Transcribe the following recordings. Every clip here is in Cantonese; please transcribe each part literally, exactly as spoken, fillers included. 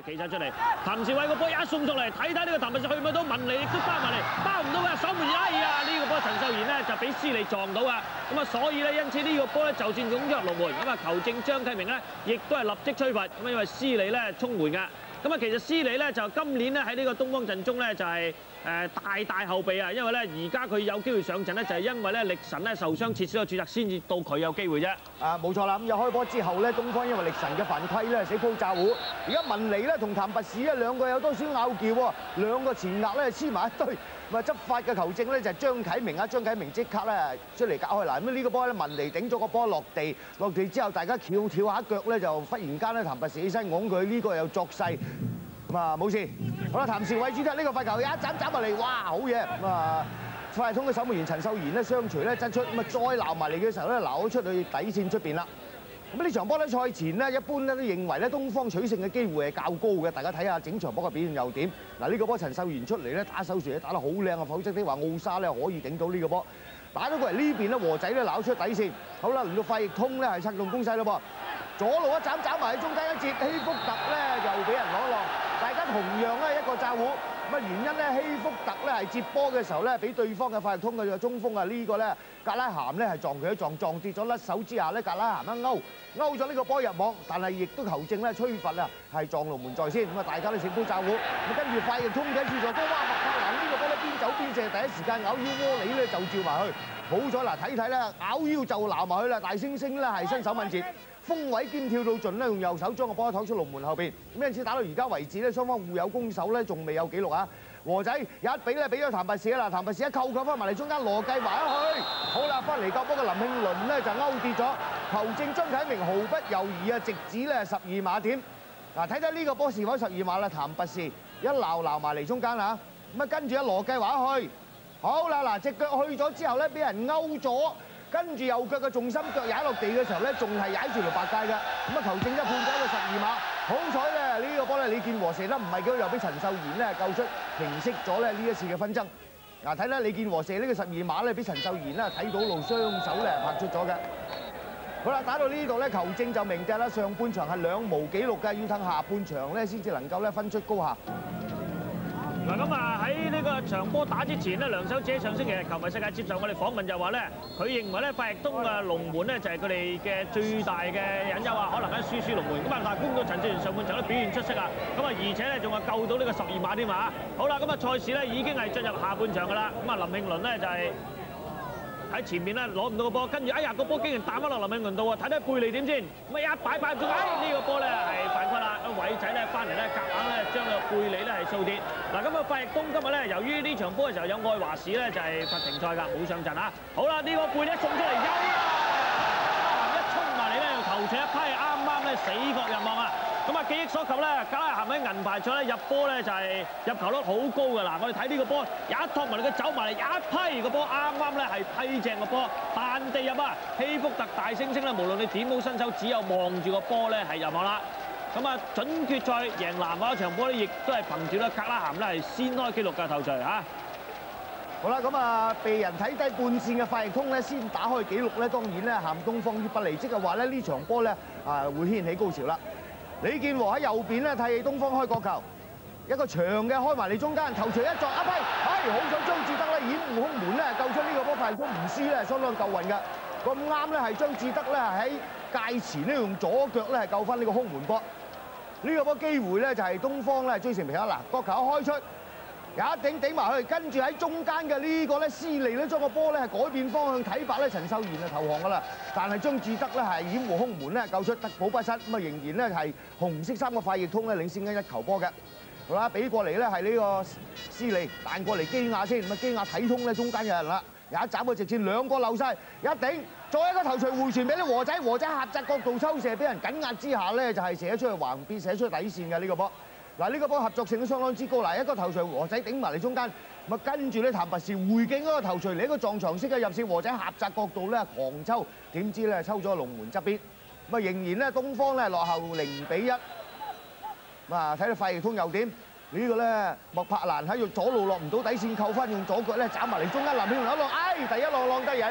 咧企晒出嚟。譚兆偉個波一送上嚟，睇睇呢個譚拔士去唔去到，文尼亦都包埋嚟，包唔到嘅守門員，哎呀！呢個波陳秀賢咧就俾施利撞到啊！咁啊，所以咧因此呢個波咧就算湧咗入龍門，咁啊球證張啟明咧亦都係立即吹罰，咁啊因為施利咧衝門㗎。咁啊，其實施利咧就今年咧喺呢個東方陣中咧就係誒大大後備啊，因為咧而家佢有機會上陣咧就係因為咧力神咧受傷撤銷咗註冊，先至到佢有機會啫。 啊，冇錯啦！咁一開波之後咧，東方因為力神嘅犯規咧死鋪炸糊，而家文尼咧同譚拔士咧兩個有多少拗撬喎，兩個前額咧黐埋一堆。咁啊執法嘅球證咧就係張啟明啊，張啟明即刻咧出嚟隔開嗱，咁呢個波咧文尼頂咗個波落地，落地之後大家翹跳下腳咧就忽然間咧譚拔士起身拱佢，呢個又作勢。咁啊冇事，好啦，譚兆偉主踢呢個罰球一斬斬埋嚟，哇好嘢！咁啊快通嘅守門員陳秀賢咧雙錘咧掙出，咁啊再撈埋嚟嘅時候咧撈咗出去底線出邊啦。咁呢場波咧賽前咧一般咧都認為咧東方取勝嘅機會係較高嘅，大家睇下整場波嘅表現又點？嗱呢個波陳秀賢出嚟咧打手錘打得好靚啊，否則的話奧沙咧可以頂到呢個波。打咗過嚟呢邊咧和仔咧撈出底線，好啦，輪到費亦通咧係策動攻勢咯噃。左路一斬斬埋喺中間一截，希福特咧又俾人攞落，大家同樣咧一個炸糊。咁啊原因咧希福特咧係接波嘅時候咧，俾對方嘅費亦通嘅中鋒啊呢個咧格拉咸咧係撞佢一撞，撞跌咗甩手之下咧格拉咸一勾勾咗呢個波入網，但係亦都球證咧吹罰啊係撞龍門在先，咁啊大家都食杯炸糊。咁跟住費亦通嘅一次助攻，哇麥柏蘭呢個波咧邊走邊射，第一時間咬腰窩里咧就照埋去。好咗嗱，睇睇咧咬腰就鬧埋去啦，大猩猩咧係身手敏捷。鋒位兼跳到盡咧，用右手將個波投出龍門後邊。咁因此打到而家為止咧，雙方互有攻守咧，仲未有紀錄啊！和仔一比咧俾咗譚拔士啦，譚拔士一扣扣翻埋嚟中間，羅繼華一去，好啦，翻嚟救波嘅林慶倫咧就勾跌咗，球證張啟明毫不猶豫啊，直指咧十二碼點。嗱，睇睇呢個波是否十二碼啦？譚拔士一鬧鬧埋嚟中間啊，咁啊跟住阿羅繼華一去，好啦嗱，隻腳去咗之後咧，俾人勾咗。跟住右腳嘅重心腳踩落地嘅時候咧，仲係踩住條白界嘅，咁啊球證一判咗一個十二碼。好彩咧，呢個波咧李健和射得唔係幾好，又俾陳秀賢咧救出，平息咗咧呢一次嘅紛爭。嗱，睇咧李健和射呢個十二碼咧，俾陳秀賢咧睇到路雙手咧拍出咗嘅。好啦，打到呢度咧，球證就明㗎啦，上半場係兩無紀錄嘅，要等下半場咧先至能夠咧分出高下。 嗱咁啊喺呢個場波打之前咧，梁守志上星期球迷世界接受我哋訪問就話咧，佢認為咧費亦東嘅龍門咧就係佢哋嘅最大嘅隱憂啊，可能喺輸輸龍門。咁啊但係估唔到陳志源上半場咧表現出色啊，咁啊而且咧仲係救到呢個十二碼添啊！好啦，咁啊賽事咧已經係進入下半場㗎啦，咁啊林慶倫咧就係喺前面咧攞唔到個波，跟住哎呀個波竟然彈翻落林慶倫度啊！睇睇貝利點先，咁啊一擺擺中，哎呢個波咧係犯規啦！偉仔咧翻嚟咧夾硬咧將個貝利咧係掃跌。嗱咁啊費亦東今日咧由於呢場波嘅時候有愛華士咧就係罰停賽㗎，冇上陣啊！好啦，呢個貝利送出嚟，一衝埋嚟咧頭槌一批，啱啱咧死角入網啊！咁啊記憶所及咧，格拉咸喺銀牌賽咧入波咧就係入球率好高㗎嗱，我哋睇呢個波一托埋嚟，佢走埋嚟一批個波，啱啱咧係批正個波，彈地入啊！希福特大猩猩咧，無論你點好身手，只有望住個波咧係入網啦。咁啊準決賽贏南華嗰場波咧，亦都係憑住咧格拉咸咧係先開紀錄嘅頭槌嚇。 好啦，咁啊被人睇低半線嘅費亦通咧，先打開紀錄咧，當然咧陷東方於不利，即係話咧呢場波咧啊會掀起高潮啦。李健和喺右邊咧替東方開角球，一個長嘅開埋嚟中間，頭槌一撞一批，哎好彩張志德咧掩護空門咧救出呢個波，費亦通唔輸咧相當夠運㗎。咁啱咧係張志德咧喺界前咧用左腳咧係救翻呢個空門波。呢個波機會咧就係東方咧追成平一嗱，角球一開出，有一頂頂埋去，跟住喺中間嘅呢個咧施利咧將個波咧係改變方向，睇法咧陳秀賢就投降㗎啦。但係張志德咧係掩護空門咧救出得保不失，咁啊仍然咧係紅色衫嘅費亦通咧領先緊一球波嘅。好啦，俾過嚟咧係呢個施利彈過嚟基亞先，咁啊基亞睇通咧中間有人啦。有一斬個直線，兩個漏晒，一頂，再一個頭槌回傳俾啲和仔，和仔狹窄角度抽射，俾人緊壓之下咧，就係射咗出去橫邊，射出去底線嘅呢個波。嗱呢個波合作性都相當之高，嗱一個頭槌和仔頂埋嚟中間，咁啊跟住咧譚拔士回敬嗰個頭槌嚟一個撞牆式嘅入線，和仔狹窄角度咧狂抽，點知咧抽咗龍門側邊，咁啊仍然咧東方咧落後零比一。咁啊睇到費亦通又點？呢個咧莫柏蘭喺度左路落唔到底線，扣分用左腳咧斬埋嚟中間，林慶倫一浪，哎第一浪浪低曳啦！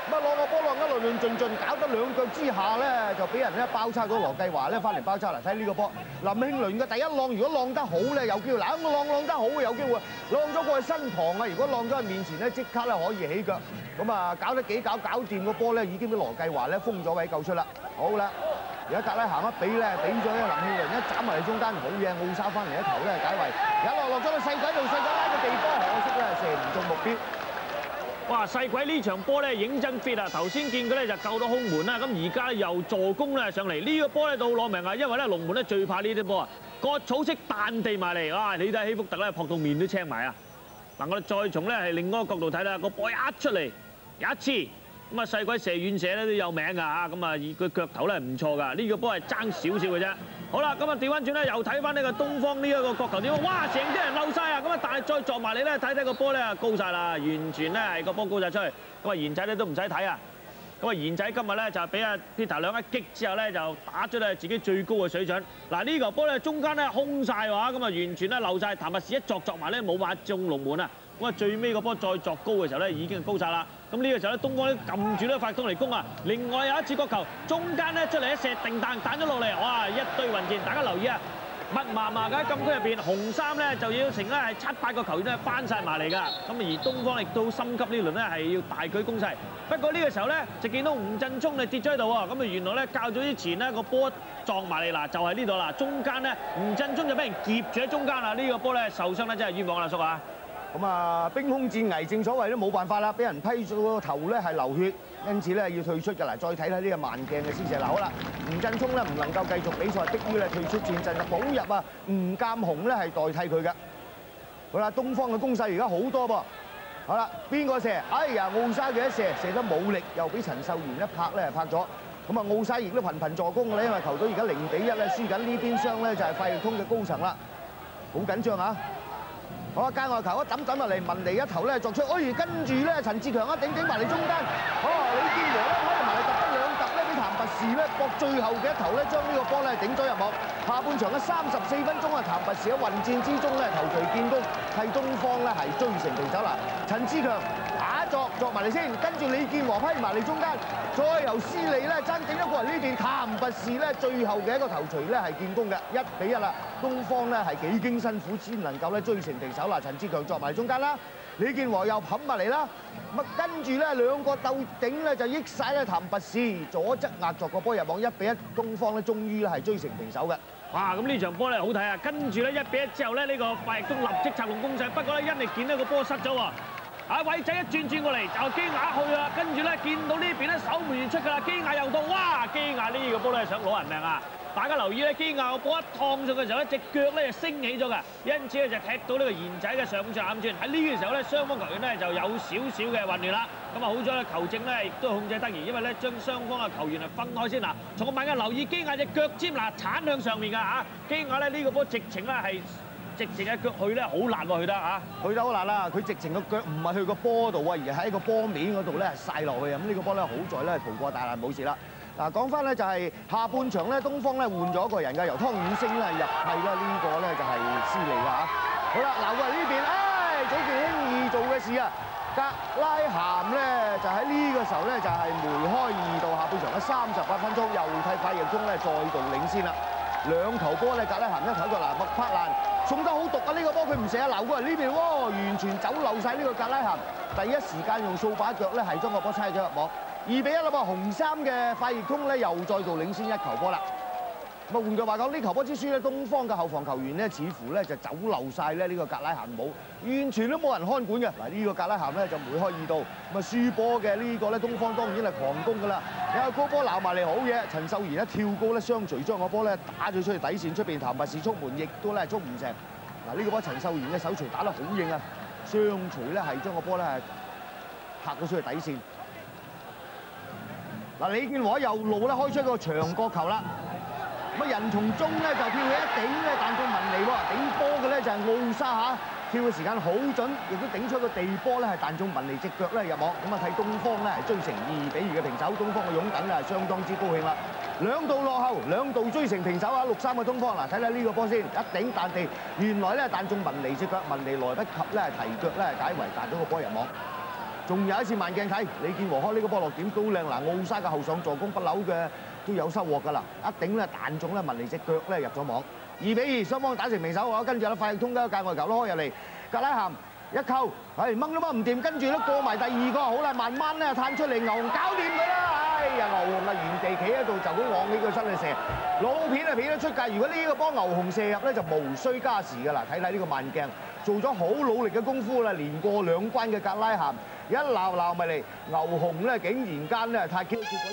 咁啊攞個波浪一論論盡盡，搞得兩腳之下咧，就俾人咧包抄咗羅繼華咧翻嚟包抄啦！睇呢個波，林慶倫嘅第一浪，如果浪得好咧，有機會嗱，浪浪得好有機會，浪咗過去身旁啊！如果浪咗喺面前咧，即刻咧可以起腳。咁啊，搞得幾搞搞掂個波咧，已經俾羅繼華咧封咗位救出啦。好啦，而家格拉行一比咧，俾咗林慶倫一斬埋嚟中間，好嘢，奧沙翻嚟一頭咧解圍，而家落落咗個細鬼度，細鬼拉個地波，可惜咧射唔中目標。 哇！細鬼呢場波咧認真 fit 啊！頭先見佢咧就救到空門啦，咁而家又助攻咧上嚟，呢個波咧到攞命啊！因為咧龍門咧最怕呢啲波啊，割草式彈地埋嚟，哇！你睇希福特咧撲到面都青埋啊！嗱，我哋再從咧係另一個角度睇啦，個波一出嚟有一次，咁啊細鬼射遠射咧都有名㗎嚇，咁啊佢腳頭咧唔錯㗎，呢個波係爭少少嘅啫。好啦，咁啊調翻轉咧，又睇翻呢個東方呢一個角球點，哇！成啲人漏晒啊！咁啊，但係再撞埋你咧，睇睇個波咧高晒啦，完全咧係個波高晒出去。咁啊，賢仔咧都唔使睇啊。咁啊，賢仔今日咧就俾阿 Peter 兩一擊之後咧，就打出咧自己最高嘅水準。嗱，呢球波咧中間咧空晒話，咁啊完全咧漏晒。譚拔士一作作埋咧冇話中龍門啊！咁啊最尾個波再作高嘅時候咧，已經係高晒啦。咁呢個時候咧，東方咧撳住呢個快攻嚟攻啊！另外有一次角球，中間咧出嚟一射定彈彈咗落嚟，哇！一堆雲箭，大家留意啊！密麻麻嘅禁區入邊，紅衫咧就要成咧係七八個球員咧翻晒埋嚟㗎。咁而東方亦都心急呢輪咧係要大舉攻勢。不過呢個時候咧就見到吳振聰咧跌咗喺度喎。咁啊原來咧較早之前咧個波撞埋嚟嗱，就係呢度啦。中間咧吳振聰就俾人夾住喺中間啦。呢個波咧受傷咧真係冤枉啦，叔啊！ 咁啊，兵凶戰危，正所謂都冇辦法啦，俾人批咗個頭咧係流血，因此咧要退出㗎啦。再睇睇呢個慢鏡嘅施射嗱，好啦，吳振聰咧唔能夠繼續比賽，迫於咧退出戰陣，補入啊吳鑑雄咧係代替佢嘅。好啦，東方嘅攻勢而家好多噃。好啦，邊個射？哎呀，奧沙嘅一射射得冇力，又俾陳秀賢一拍咧拍咗。咁啊，奧沙亦都頻頻助攻㗎啦，因為球隊而家零比一咧輸緊，呢邊廂咧就係費力通嘅高層啦，好緊張啊！好啊！界外球一抌抌落嚟，文尼一頭咧作出，哎，跟住咧陳志強一頂頂埋嚟中間，哦，李建和咧可以埋嚟揼一兩揼咧，俾譚拔士咧搏最後嘅一頭咧，將呢個波咧頂咗入網。下半場嘅三十四分鐘啊，譚拔士喺混戰之中咧頭槌建功，替東方咧係追成平手啦。陳志強打作作埋嚟先，跟住李建和批埋嚟中間，再由施利咧爭頂咗過嚟呢邊，譚拔士咧最後嘅一個頭槌咧係建功嘅，一比一啦。東方咧係幾經辛苦先能夠咧追成平手啦。陳志強作埋中間啦，李健和又冚埋嚟啦，咁啊跟住咧兩個鬥頂咧就益晒咧譚拔士，左側壓作個波入網，一比一，東方咧終於咧係追成平手嘅。哇！咁呢場波咧好睇啊，跟住咧一比一之後咧呢個費力東立即策動攻勢，不過咧因力健呢個波失咗喎。啊偉仔一轉轉過嚟就基亞去啦，跟住咧見到呢邊咧守門員出㗎啦，基亞又到，哇！基亞呢個波咧想攞人命啊！大家留意咧，基亞個波一燙上嘅時候咧，隻腳咧就升起咗㗎，因此咧就踢到呢個賢仔嘅上上暗轉。喺呢個時候咧，雙方球員咧就有少少嘅混亂啦。咁啊好彩咧，球證咧亦都控制得宜，因為咧將雙方嘅球員係分開先嗱。從個慢鏡留意基亞隻腳尖嗱鏟向上面㗎嚇，基亞咧呢個波直情咧係直情嘅腳去咧好難喎，去得嚇，去得好難啦！佢直情個腳唔係去個波度啊，而係喺個波面嗰度咧曬落去啊！咁呢個波咧好在咧逃過大難冇事啦。嗱，講翻咧就係下半場咧，東方咧換咗一個人㗎，由湯遠星咧入替啦，呢個咧就係施利啦嚇。好啦，嗱，喂呢邊，唉，早件輕易做嘅事啊，格拉咸咧就喺呢個時候咧就係梅開二度，下半場嘅三十八分鐘，又替費力通咧再度領先啦。兩球波咧，格拉咸一頭一個嗱，麥柏蘭送得好毒啊！呢個波佢唔射啊，流過嚟呢邊喎，完全走漏晒呢個格拉咸，第一時間用掃把腳咧係將個波猜咗入網。二比一啦噃，紅衫嘅費力通咧又再度領先一球波啦。咁啊換句話講，呢球波之輸咧，東方嘅後防球員咧似乎咧就走漏晒咧呢個格拉咸帽，完全都冇人看管嘅。嗱呢個格拉咸咧就梅開二度，咁啊輸波嘅呢個咧東方當然係狂攻㗎啦。有個高波鬧埋嚟好嘢，陳秀賢一跳高咧雙錘將個波咧打咗出去底線出邊，譚拔士觸門亦都咧觸唔成。嗱呢個波陳秀賢嘅手錘打得好硬啊，雙錘咧係將個波咧係拍咗出去底線。嗱，李健和右路咧開出一個長角球啦，咁啊人從中咧就跳起一頂咧彈到文尼喎，頂波嘅咧就係奧沙嚇，跳嘅時間好準，亦都頂出個地波咧係彈中文尼隻腳咧入網，咁啊睇東方咧係追成二比二嘅平手，東方嘅擁躉啊相當之高興啦，兩度落後，兩度追成平手啊！六三嘅東方嗱，睇睇呢個波先，一頂彈地，原來咧彈中文尼隻腳，文尼來不及咧提腳咧解圍彈咗個波入網。 仲有一次慢鏡睇，李健和開呢個波落點都靚，嗱奧沙嘅後上助攻不朽嘅都有收穫㗎啦，一頂咧彈中咧文尼隻腳咧入咗網，二比二雙方打成平手，跟住咧費力通嘅界外球咯開入嚟，格拉咸。一扣，係掹都掹唔掂，跟住咧過埋第二個，好啦，慢慢咧探出嚟，牛紅搞掂佢啦！哎呀，牛紅啊原地企喺度就咁昂起個身去射，老片啊片得出界。如果呢個波牛紅射入咧，就無需加時㗎啦。睇睇呢個慢鏡，做咗好努力嘅功夫啦，連過兩關嘅格拉咸，一鬧鬧埋嚟，牛紅咧竟然間咧太 Q 結果。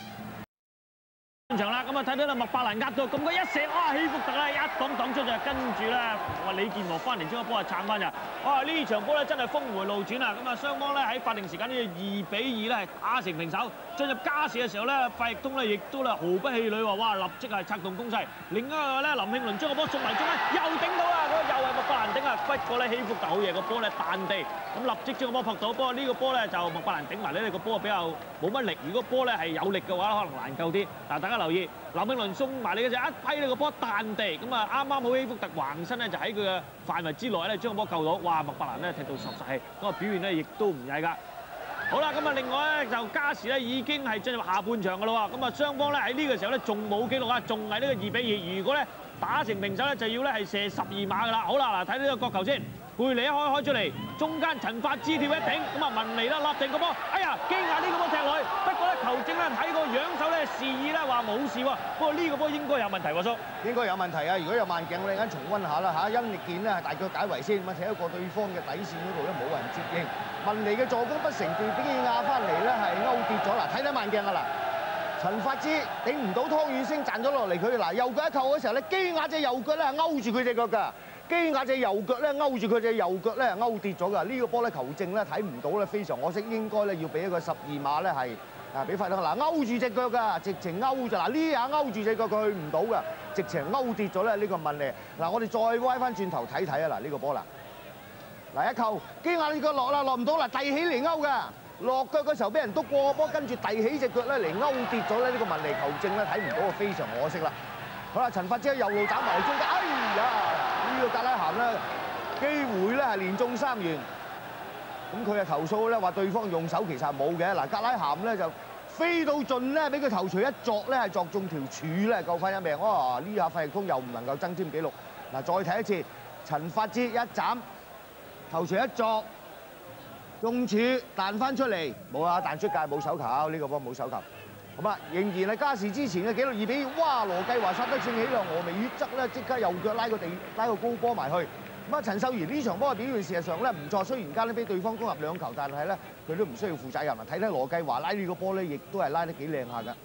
場啦，咁啊睇到啦，麥伯蘭壓到，咁佢一射，哇！希福特咧一擋擋出就跟住咧，哇！李健和翻嚟將個波啊撐翻就，哇！呢場波咧真係峰迴路轉啊！咁啊雙方咧喺法定時間呢二比二咧係打成平手，進入加時嘅時候咧，費力通咧亦都咧毫不氣餒話，哇！立即係策動攻勢。另一個咧林慶倫將個波送埋中間，又頂到啊！嗰個又係麥伯蘭頂啊！不過咧希福特好嘢，個波咧彈地，咁立即將個波撲到。不過呢個波咧就麥伯蘭頂埋咧，個波比較冇乜力。如果波咧係有力嘅話，可能難救啲。但係大家留意。林慶倫送埋嚟嘅就一批呢個波彈地，咁啊啱啱好希福特橫身咧就喺佢嘅範圍之內咧將個波救到，哇！麥伯蘭咧踢到索晒氣，嗰個表現咧亦都唔曳㗎。好啦，咁啊另外咧就加時咧已經係進入下半場㗎啦喎，咁啊雙方咧喺呢個時候咧仲冇記錄啊，仲係呢個二比二。如果咧打成平手咧就要咧係射十二碼㗎啦。好啦，嗱睇呢個角球先。貝尼一開開出嚟，中間陳發之跳一頂，咁啊文尼啦立定個波，哎呀基亞呢個波踢落去，不過咧球證咧睇個樣手咧示意咧話冇事喎，不過呢個波應該有問題喎，叔。 應該有問題啊！如果有慢鏡，我哋陣間重溫下啦嚇。殷力健咧係大腳解圍先，咁啊踢一個對方嘅底線嗰度咧冇人接應，文尼嘅助攻不成，對比基亞翻嚟咧係勾跌咗。嗱睇睇慢鏡啊嗱，陳發之頂唔到湯宇昇賺咗落嚟，佢嗱右腳一扣嘅時候咧，基亞隻右腳咧係勾住佢隻腳㗎。基亞隻右腳咧勾住佢隻右腳咧勾跌咗㗎，呢個波咧球證咧睇唔到咧，非常可惜，應該咧要俾一個十二碼咧係啊俾費力通嗱勾住隻腳㗎，直情勾住嗱呢下勾住隻腳佢去唔到㗎，直情勾跌咗咧呢個問嚟嗱，我哋再歪翻轉頭睇睇啊嗱呢個波啦嗱一扣基亞呢腳落啦落唔到嗱遞起嚟勾㗎，落腳嘅時候俾人篤過個波，跟住遞起隻腳咧嚟勾跌咗咧呢個問嚟球證咧睇唔到啊，非常可惜啦。好啦，陳發之右路斬埋嚟中間，哎呀！呢個格拉咸咧機會咧係連中三元，咁佢嘅投訴咧話對方用手其實冇嘅。嗱格拉咸咧就飛到盡咧，俾佢頭槌一鑿咧係鑿中條柱咧救翻一命。哇！呢下費力通又唔能夠增添紀錄。嗱再睇一次，陳發之一斬頭槌一鑿中柱彈翻出嚟，冇啊彈出界冇手球，呢個波冇手球。咁啊，仍然係加時之前嘅紀錄二比二。哇！羅繼華殺得正起啦，俄眉於側咧即刻右腳拉個地拉個高波埋去。咁啊，陳秀賢呢場波嘅表現事實上咧唔錯，雖然間咧俾對方攻入兩球，但係咧佢都唔需要負責任啊。睇睇羅繼華拉呢個波咧，亦都係拉得幾靚下㗎。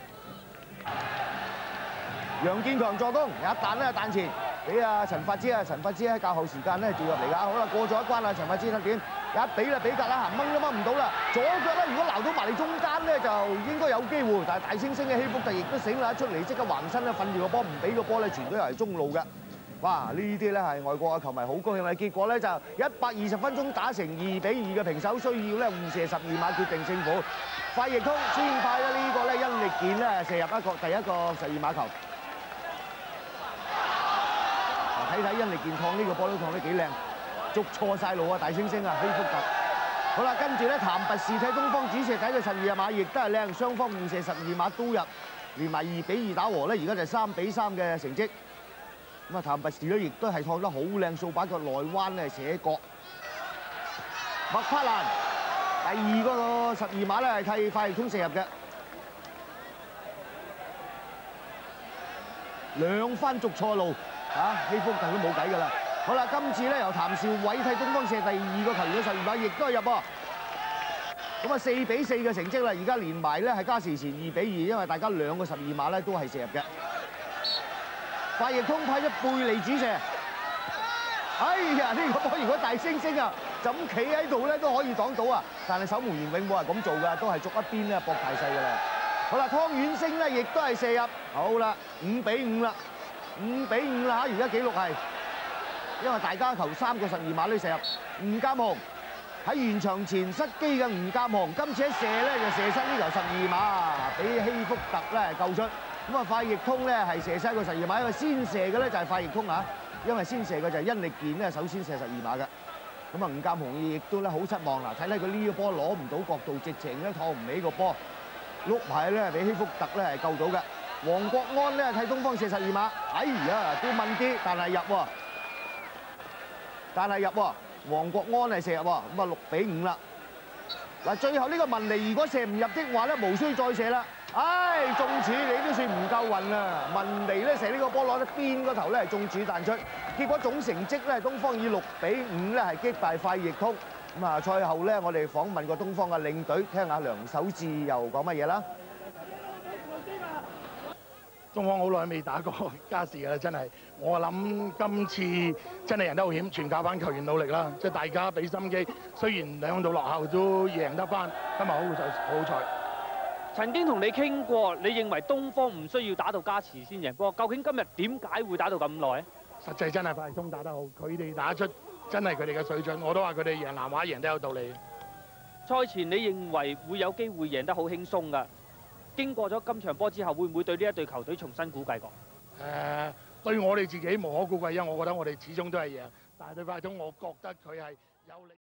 楊建強助攻有一彈咧彈前，俾阿陳發之啊，陳發之喺較後時間咧調入嚟㗎。好啦，過咗一關啦，陳發之得點？一比啦，比格拉咸掹都掹唔到啦。左腳咧，如果撈到埋你中間咧，就應該有機會。但係大猩猩嘅希福特亦都醒啦，出嚟即刻橫身咧，瞓住個波，唔俾個波咧傳到入嚟中路嘅。哇！呢啲咧係外國嘅球迷好高興嘅。結果咧就一百二十分鐘打成二比二嘅平手，需要咧互射十二碼決定勝負。費力通先派咧呢個咧殷力健咧射入一個第一個十二碼球。睇睇殷力健燙呢個波都燙得幾靚。捉錯晒路啊！大猩猩啊，希福特。好啦，跟住咧，譚拔士睇東方主射睇佢十二碼，亦都係靚，雙方互射十二碼都入，連埋二比二打和咧，而家就係三比三嘅成績。咁啊，譚拔士咧亦都係燙得好靚，掃把腳內彎咧寫角。麥克蘭第二個十二碼咧係替費力通射入嘅，兩番捉錯路啊！希福特都冇計㗎啦。好啦，今次咧由譚兆偉替東方射第二個球員嘅十二碼，亦都係入喎。咁啊，四比四嘅成績啦，而家連埋咧係加時前二比二，因為大家兩個十二碼咧都係射入嘅。費力通派咗貝利主射，哎呀！呢個波如果大猩猩啊就咁企喺度咧都可以擋到啊，但係守門員永冇係咁做㗎，都係逐一邊咧搏大細㗎啦。好啦，湯遠星咧亦都係射入，好啦，五比五啦，五比五啦嚇，而家紀錄係。因為大家球三個十二碼都射入，吳鑑雄喺完場前失機嘅吳鑑雄，今次一射咧就射失呢球十二碼，俾希福特咧救出。咁啊，費力通咧係射失一個十二碼，因為先射嘅咧就係費力通啊，因為先射嘅就係殷力健咧首先射十二碼嘅。 咁啊，吳鑑雄亦都咧好失望啦！睇睇佢呢個波攞唔到角度，直情咧托唔起個波，碌埋咧俾希福特咧係救到嘅。黃國安咧替東方射十二碼，哎呀都問啲，但係入喎，但係入喎，黃國安係射入喎，咁啊六比五啦。嗱，最後呢個文尼如果射唔入的話咧，無需再射啦。唉，中柱你都算唔夠運啦！文尼咧射呢個波攞得邊個頭咧係中柱彈出，結果總成績咧東方以六比五咧係擊敗快易通。咁啊賽後咧我哋訪問過東方嘅領隊，聽下梁守志又講乜嘢啦。 東方好耐未打過加時㗎啦，真係我諗今次真係贏得好險，全靠翻球員努力啦，即係大家俾心機。雖然兩度落後都贏得翻，今日好就好彩。 曾經同你傾過，你認為東方唔需要打到加時先贏波，究竟今日點解會打到咁耐？ 實際真係快通打得好，佢哋打出真係佢哋嘅水準，我都話佢哋贏南華贏得有道理。 賽前你認為會有機會贏得好輕鬆㗎？經過咗今場波之後，會唔會對呢一隊球隊重新估計過？ 誒、呃，對我哋自己無可估計，因為我覺得我哋始終都係贏，但係對快通，我覺得佢係有力。